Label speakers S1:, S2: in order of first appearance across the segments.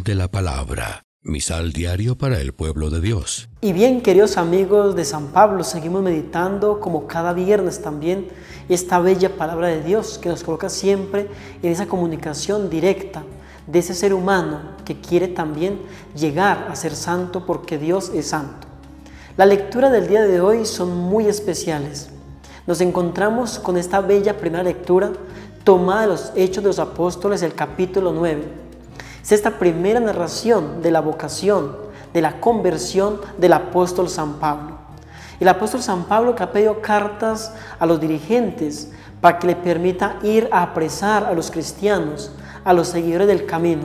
S1: Meditación de la Palabra. Misal diario para el pueblo de Dios.
S2: Y bien, queridos amigos de San Pablo, seguimos meditando como cada viernes también esta bella palabra de Dios que nos coloca siempre en esa comunicación directa de ese ser humano que quiere también llegar a ser santo porque Dios es santo. La lectura del día de hoy son muy especiales. Nos encontramos con esta bella primera lectura tomada de los Hechos de los Apóstoles, el capítulo 9. Es esta primera narración de la vocación, de la conversión del apóstol San Pablo. El apóstol San Pablo que ha pedido cartas a los dirigentes para que le permita ir a apresar a los cristianos, a los seguidores del camino.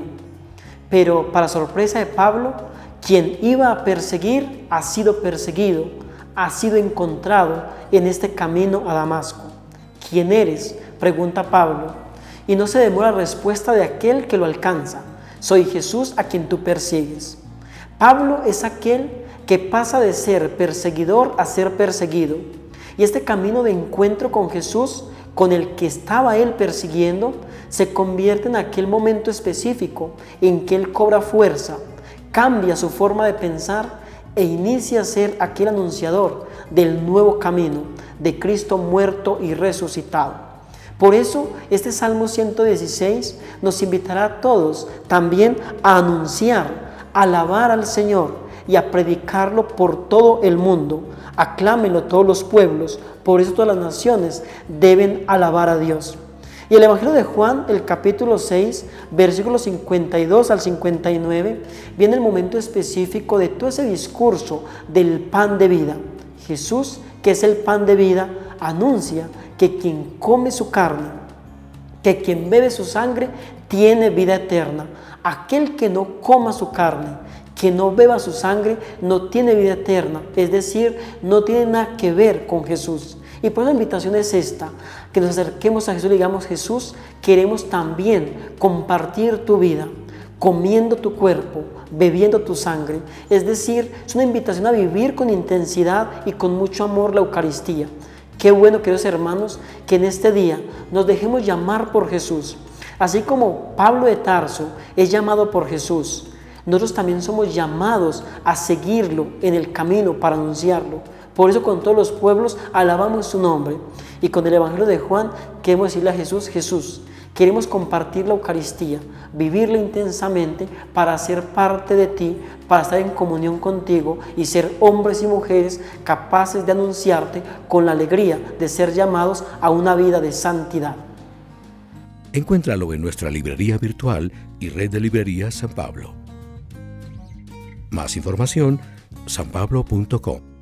S2: Pero para sorpresa de Pablo, quien iba a perseguir ha sido perseguido, ha sido encontrado en este camino a Damasco. ¿Quién eres?, pregunta Pablo, y no se demora la respuesta de aquel que lo alcanza. Soy Jesús a quien tú persigues. Pablo es aquel que pasa de ser perseguidor a ser perseguido. Y este camino de encuentro con Jesús, con el que estaba él persiguiendo, se convierte en aquel momento específico en que él cobra fuerza, cambia su forma de pensar e inicia a ser aquel anunciador del nuevo camino, de Cristo muerto y resucitado. Por eso, este Salmo 116 nos invitará a todos también a anunciar, a alabar al Señor y a predicarlo por todo el mundo. Aclámenlo todos los pueblos, por eso todas las naciones deben alabar a Dios. Y el Evangelio de Juan, el capítulo 6, versículos 52 al 59, viene el momento específico de todo ese discurso del pan de vida. Jesús, que es el pan de vida, anuncia que quien come su carne, que quien bebe su sangre, tiene vida eterna. Aquel que no coma su carne, que no beba su sangre, no tiene vida eterna. Es decir, no tiene nada que ver con Jesús. Y por eso la invitación es esta, que nos acerquemos a Jesús y digamos: Jesús, queremos también compartir tu vida, comiendo tu cuerpo, bebiendo tu sangre. Es decir, es una invitación a vivir con intensidad y con mucho amor la Eucaristía. Qué bueno, queridos hermanos, que en este día nos dejemos llamar por Jesús. Así como Pablo de Tarso es llamado por Jesús, nosotros también somos llamados a seguirlo en el camino para anunciarlo. Por eso con todos los pueblos alabamos su nombre. Y con el Evangelio de Juan queremos decirle a Jesús: Jesús, queremos compartir la Eucaristía, vivirla intensamente para ser parte de ti, para estar en comunión contigo y ser hombres y mujeres capaces de anunciarte con la alegría de ser llamados a una vida de santidad.
S1: Encuéntralo en nuestra librería virtual y red de librerías San Pablo. Más información: sanpablo.com.